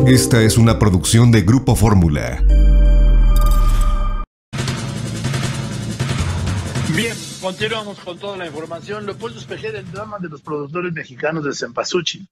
Esta es una producción de Grupo Fórmula. Bien, continuamos con toda la información. Leopoldo Espejel, el drama de los productores mexicanos de cempasúchil.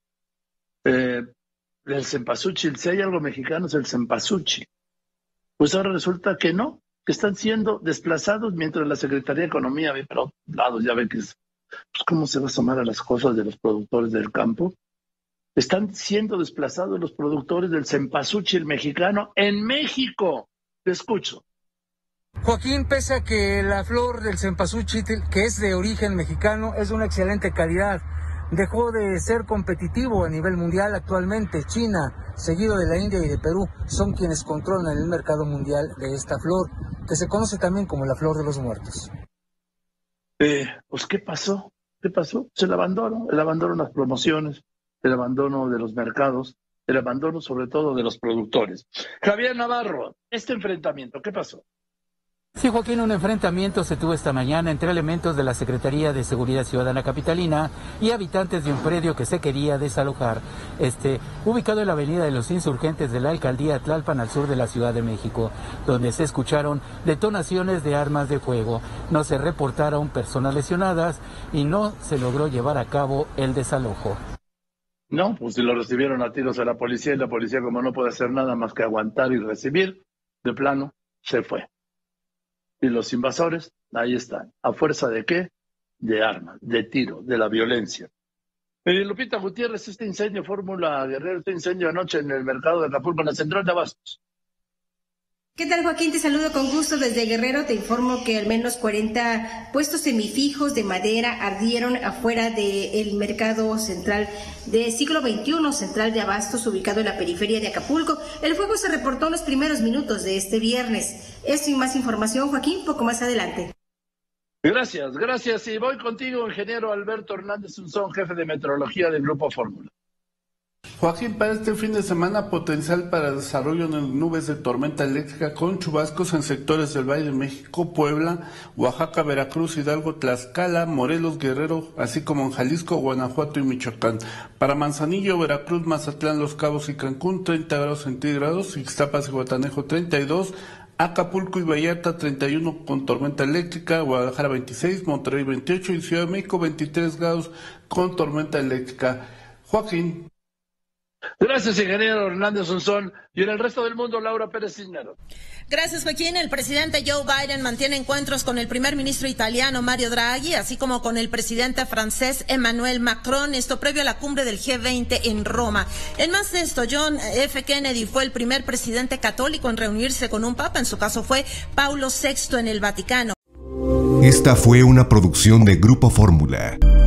El cempasúchil, si hay algo mexicano es el cempasúchil. Pues ahora resulta que no, que están siendo desplazados mientras la Secretaría de Economía ve para otros lados. Ya ven que es, pues, ¿cómo se va a asomar a las cosas de los productores del campo? Están siendo desplazados los productores del cempasúchil mexicano en México. Te escucho. Joaquín, pese a que la flor del cempasúchil, que es de origen mexicano, es de una excelente calidad, dejó de ser competitivo a nivel mundial. Actualmente China, seguido de la India y de Perú, son quienes controlan el mercado mundial de esta flor, que se conoce también como la flor de los muertos. Pues, ¿qué pasó? ¿Qué pasó? El abandono en las promociones, el abandono de los mercados, el abandono sobre todo de los productores. Javier Navarro, este enfrentamiento, ¿qué pasó? Sí, Joaquín, un enfrentamiento se tuvo esta mañana entre elementos de la Secretaría de Seguridad Ciudadana Capitalina y habitantes de un predio que se quería desalojar, ubicado en la avenida de los Insurgentes de la alcaldía Tlalpan, al sur de la Ciudad de México, donde se escucharon detonaciones de armas de fuego. No se reportaron personas lesionadas y no se logró llevar a cabo el desalojo. No, pues si lo recibieron a tiros a la policía, y la policía, como no puede hacer nada más que aguantar y recibir, de plano se fue. Y los invasores, ahí están. ¿A fuerza de qué? De armas, de tiro, de la violencia. Lupita Gutiérrez, este incendio Fórmula Guerrero, este incendio anoche en el mercado de Acapulco, en la central de Abastos. ¿Qué tal, Joaquín? Te saludo con gusto desde Guerrero. Te informo que al menos 40 puestos semifijos de madera ardieron afuera del mercado central de siglo XXI, central de Abastos, ubicado en la periferia de Acapulco. El fuego se reportó en los primeros minutos de este viernes. Esto y más información, Joaquín, poco más adelante. Gracias. Y voy contigo, ingeniero Alberto Hernández Unzón, jefe de meteorología del Grupo Fórmula. Joaquín, para este fin de semana, potencial para desarrollo de nubes de tormenta eléctrica con chubascos en sectores del Valle de México, Puebla, Oaxaca, Veracruz, Hidalgo, Tlaxcala, Morelos, Guerrero, así como en Jalisco, Guanajuato y Michoacán. Para Manzanillo, Veracruz, Mazatlán, Los Cabos y Cancún, 30 grados centígrados, Ixtapas y Guatanejo, 32, Acapulco y Vallarta, 31 con tormenta eléctrica, Guadalajara, 26, Monterrey, 28 y Ciudad de México, 23 grados con tormenta eléctrica. Joaquín. Gracias, ingeniero Hernández Unzón. Y en el resto del mundo, Laura Pérez Cisneros. Gracias, Joaquín. El presidente Joe Biden mantiene encuentros con el primer ministro italiano Mario Draghi, así como con el presidente francés Emmanuel Macron, esto previo a la cumbre del G20 en Roma. En más de esto, John F. Kennedy fue el primer presidente católico en reunirse con un papa, en su caso fue Paulo VI en el Vaticano. Esta fue una producción de Grupo Fórmula.